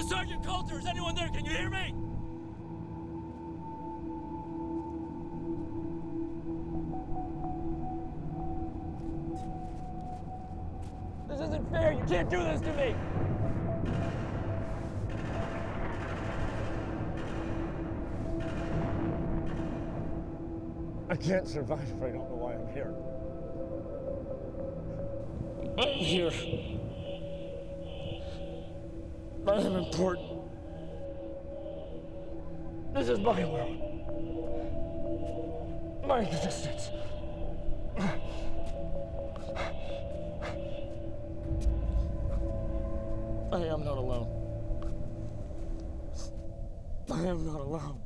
is Sergeant Coulter. Is anyone there? Can you hear me? This isn't fair. You can't do this to me. I can't survive if I don't know why I'm here. I'm here. I am important. This is my world. My existence. I am not alone. I am not alone.